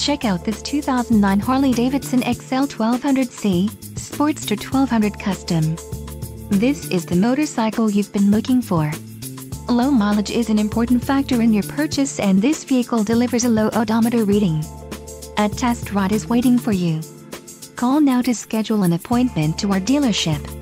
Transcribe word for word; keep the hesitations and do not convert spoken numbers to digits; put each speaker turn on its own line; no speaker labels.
Check out this two thousand nine Harley-Davidson X L twelve hundred C Sportster twelve hundred Custom. This is the motorcycle you've been looking for. Low mileage is an important factor in your purchase, and this vehicle delivers a low odometer reading. A test ride is waiting for you. Call now to schedule an appointment to our dealership.